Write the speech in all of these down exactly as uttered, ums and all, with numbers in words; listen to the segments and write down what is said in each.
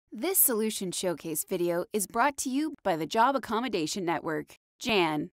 This Solution Showcase video is brought to you by the Job Accommodation Network, Jan.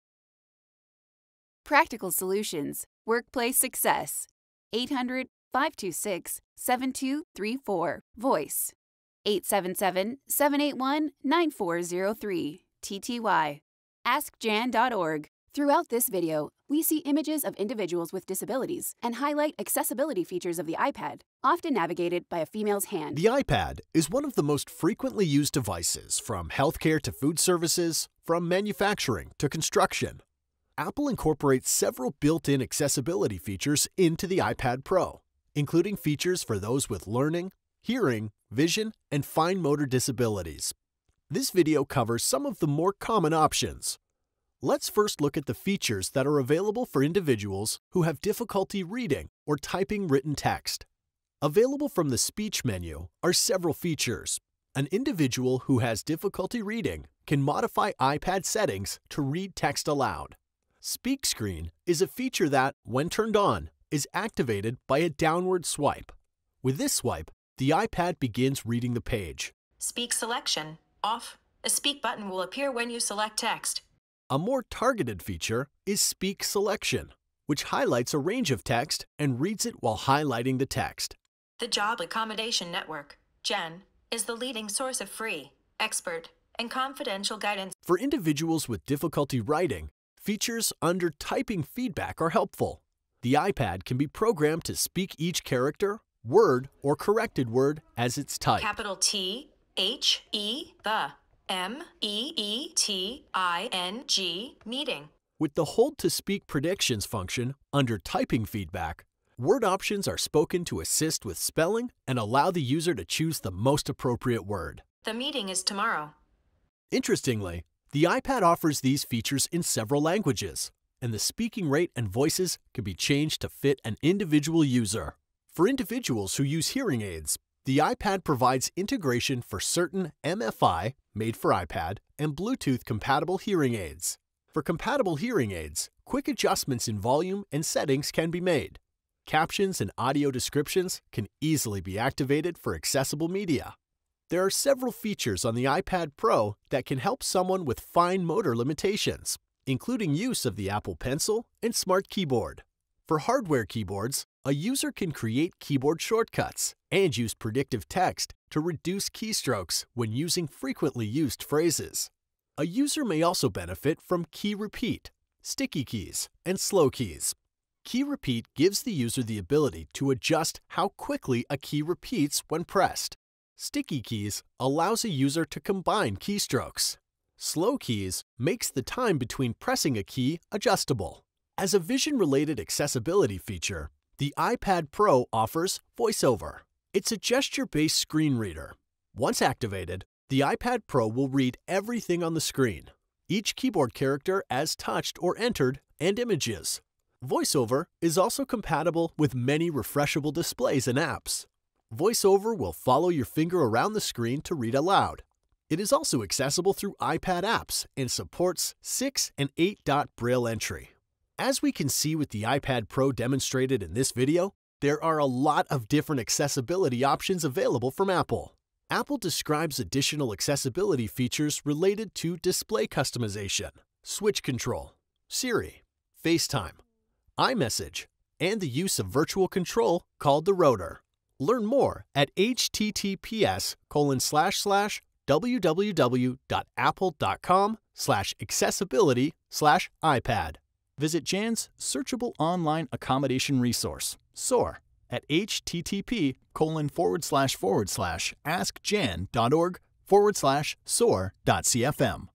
Practical Solutions, Workplace Success, eight hundred, five two six, seven two three four, voice, eight seven seven, seven eight one, nine four zero three, T T Y, ask jan dot org. Throughout this video, we see images of individuals with disabilities and highlight accessibility features of the iPad, often navigated by a female's hand. The iPad is one of the most frequently used devices, from healthcare to food services, from manufacturing to construction. Apple incorporates several built-in accessibility features into the iPad Pro, including features for those with learning, hearing, vision, and fine motor disabilities. This video covers some of the more common options. Let's first look at the features that are available for individuals who have difficulty reading or typing written text. Available from the speech menu are several features. An individual who has difficulty reading can modify iPad settings to read text aloud. Speak Screen is a feature that, when turned on, is activated by a downward swipe. With this swipe, the iPad begins reading the page. Speak Selection off. A speak button will appear when you select text. A more targeted feature is Speak Selection, which highlights a range of text and reads it while highlighting the text. The Job Accommodation Network, Jen, is the leading source of free, expert, and confidential guidance. For individuals with difficulty writing, features under Typing Feedback are helpful. The iPad can be programmed to speak each character, word, or corrected word as it's typed. Capital T, H, E, the. M E E T I N G, meeting. With the Hold to Speak predictions function under Typing Feedback, word options are spoken to assist with spelling and allow the user to choose the most appropriate word. The meeting is tomorrow. Interestingly, the iPad offers these features in several languages, and the speaking rate and voices can be changed to fit an individual user. For individuals who use hearing aids, the iPad provides integration for certain M F I, made for iPad, and Bluetooth-compatible hearing aids. For compatible hearing aids, quick adjustments in volume and settings can be made. Captions and audio descriptions can easily be activated for accessible media. There are several features on the iPad Pro that can help someone with fine motor limitations, including use of the Apple Pencil and Smart Keyboard. For hardware keyboards, a user can create keyboard shortcuts and use predictive text to reduce keystrokes when using frequently used phrases. A user may also benefit from Key Repeat, sticky keys, and slow keys. Key Repeat gives the user the ability to adjust how quickly a key repeats when pressed. Sticky keys allows a user to combine keystrokes. Slow keys makes the time between pressing a key adjustable. As a vision-related accessibility feature, the iPad Pro offers VoiceOver. It's a gesture-based screen reader. Once activated, the iPad Pro will read everything on the screen, each keyboard character as touched or entered, and images. VoiceOver is also compatible with many refreshable displays and apps. VoiceOver will follow your finger around the screen to read aloud. It is also accessible through iPad apps and supports six and eight dot Braille entry. As we can see with the iPad Pro demonstrated in this video, there are a lot of different accessibility options available from Apple. Apple describes additional accessibility features related to display customization, switch control, Siri, FaceTime, iMessage, and the use of virtual control called the rotor. Learn more at h t t p s colon slash slash w w w dot apple dot com slash accessibility slash iPad. Visit Jan's searchable online accommodation resource, SOAR, at http colon forward slash forward slash askjan.org forward slash soar dot cfm.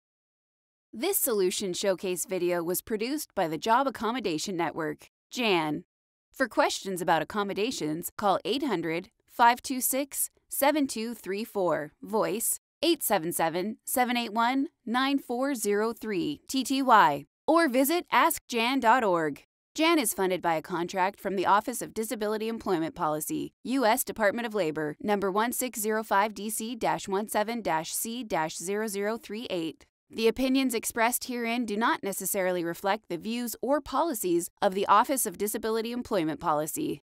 This Solution Showcase video was produced by the Job Accommodation Network, Jan. For questions about accommodations, call eight hundred, five two six, seven two three four, voice, eight seven seven, seven eight one, nine four zero three, T T Y, or visit ask jan dot org. Jan is funded by a contract from the Office of Disability Employment Policy, U S Department of Labor, number one six zero five D C seventeen C zero zero three eight. The opinions expressed herein do not necessarily reflect the views or policies of the Office of Disability Employment Policy.